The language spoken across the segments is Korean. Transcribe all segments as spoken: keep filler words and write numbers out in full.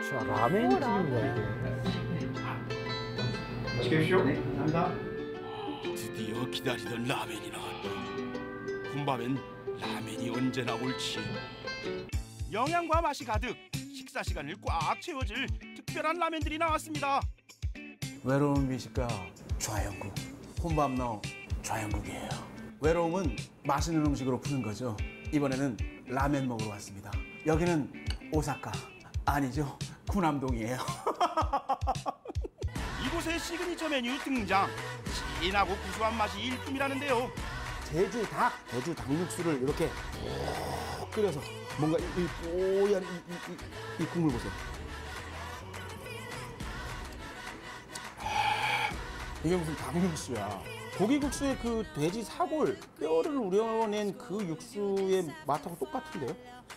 자, 라멘 오, 튀김 거야, 라멘. 이게. 맛있게 드십시오. 네, 감사합니다. 드디어 기다리던 라멘이 나왔다. 군밤엔 라멘이 언제나 옳지. 영양과 맛이 가득 식사 시간을 꽉 채워줄 특별한 라멘들이 나왔습니다. 외로운 미식가 좌영국, 혼밥너 좌영국이에요. 외로움은 맛있는 음식으로 푸는 거죠. 이번에는 라멘 먹으러 왔습니다. 여기는 오사카, 아니죠, 구남동이에요. 이곳의 시그니처 메뉴 등장. 진하고 구수한 맛이 일품이라는데요. 제주 닭, 제주 닭육수를 이렇게 푹 끓여서 뭔가 이, 이 뽀얀 이, 이, 이, 이 국물 보세요. 아, 이게 무슨 닭육수야. 고기국수의 그 돼지 사골, 뼈를 우려낸 그 육수의 맛하고 똑같은데요?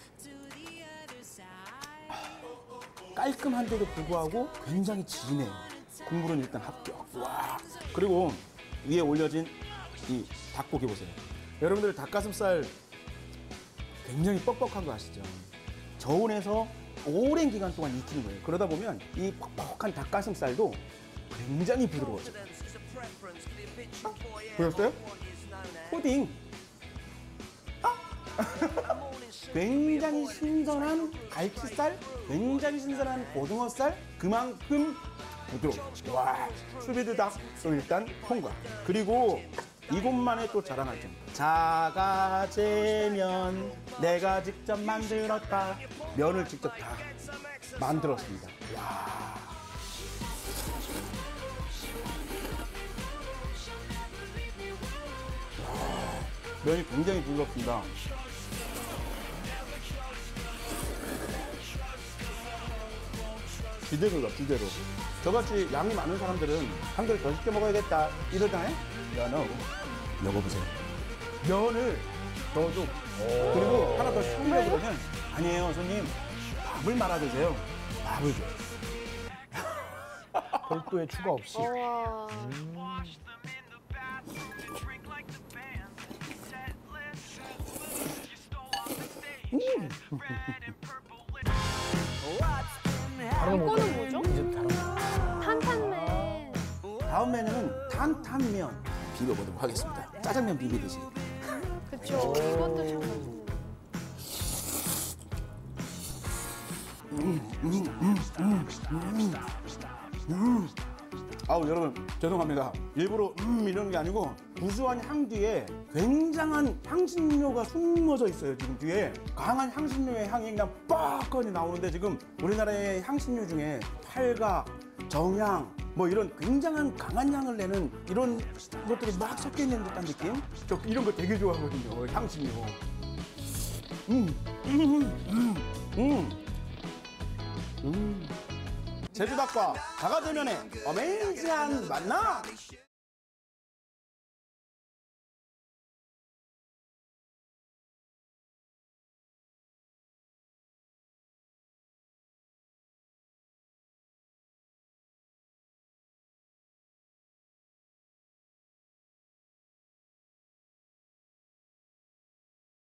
깔끔한데도 불구하고 굉장히 진해요. 국물은 일단 합격. 와. 그리고 위에 올려진 이 닭고기 보세요. 여러분들 닭가슴살 굉장히 뻑뻑한 거 아시죠? 저온에서 오랜 기간 동안 익히는 거예요. 그러다 보면 이 퍽퍽한 닭가슴살도 굉장히 부드러워져요. 아, 보였어요? 푸딩. 아? 굉장히 신선한 갈치살, 굉장히 신선한 고등어살, 그만큼 부드러워. 와, 수비드 닭도 일단 통과. 그리고 이곳만의 또 자랑할 점. 자가제면 내가 직접 만들었다. 면을 직접 다 만들었습니다. 와. 면이 굉장히 부드럽습니다. 지대로다, 지대로. 저같이 양이 많은 사람들은 한 그릇 더 시켜 먹어야겠다 이러잖아요. 면은 먹어보세요. 면을 넣어줘. 그리고 하나 더 시키려고 그러면 아니에요, 손님. 밥을 말아 드세요. 밥을 줘요. 별도의 추가 없이. 와. 다른 거 이거는 먹어요. 뭐죠? 이제 다른 거. 탄탄맨. 다음 메뉴는 탄탄면 비벼보도록 하겠습니다. 짜장면 비비듯이. 그쵸. 이것도 참 맛있네. 아우 여러분 죄송합니다. 일부러 음 이러는 게 아니고 구수한 향 뒤에 굉장한 향신료가 숨어져 있어요. 지금 뒤에 강한 향신료의 향이 그냥 뻑하니 나오는데 지금 우리나라의 향신료 중에 팔각, 정향 뭐 이런 굉장한 강한 향을 내는 이런 것들이 막 섞여 있는 듯한 느낌? 저 이런 거 되게 좋아하거든요. 향신료. 음, 음, 음, 음. 음. 제주닭과 자가제면의 어메이징한 만남!